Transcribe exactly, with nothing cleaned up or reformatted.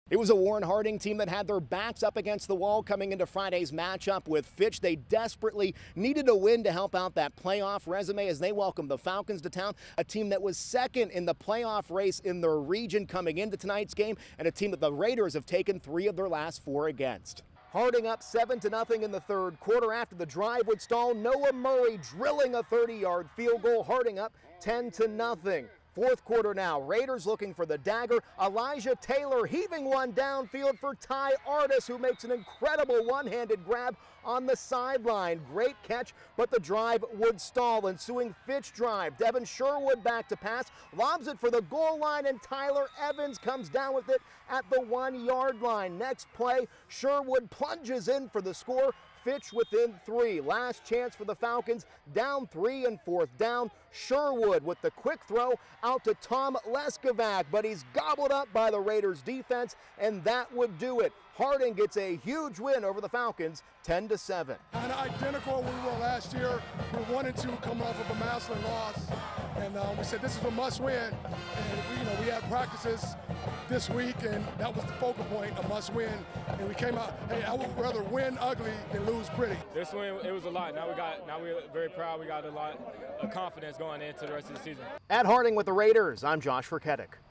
It was a Warren Harding team that had their backs up against the wall coming into Friday's matchup with Fitch. They desperately needed a win to help out that playoff resume as they welcomed the Falcons to town, a team that was second in the playoff race in their region coming into tonight's game, and a team that the Raiders have taken three of their last four against. Harding up seven to nothing in the third quarter after the drive would stall. Noah Murray drilling a thirty-yard field goal. Harding up ten to nothing. Fourth quarter now, Raiders looking for the dagger. Elijah Taylor heaving one downfield for Ty Artis, who makes an incredible one-handed grab on the sideline. Great catch, but the drive would stall. Ensuing Fitch drive. Devin Sherwood back to pass, lobs it for the goal line, and Tyler Evans comes down with it at the one-yard line. Next play, Sherwood plunges in for the score. Fitch within three. Last chance for the Falcons, down three and fourth down. Sherwood with the quick throw out to Tom Leskovac, but he's gobbled up by the Raiders defense, and that would do it. Harding gets a huge win over the Falcons, ten to seven. Kind of identical where we were last year. We're one and two coming off of a massive loss, and uh, we said this is a must win. And we, you know, we had practices this week, and that was the focal point, a must win. And we came out, hey, I would rather win ugly than lose pretty. This win, it was a lot. Now we got, now we're very proud. We got a lot of confidence going into the rest of the season. At Harding with the Raiders, I'm Josh Furketic.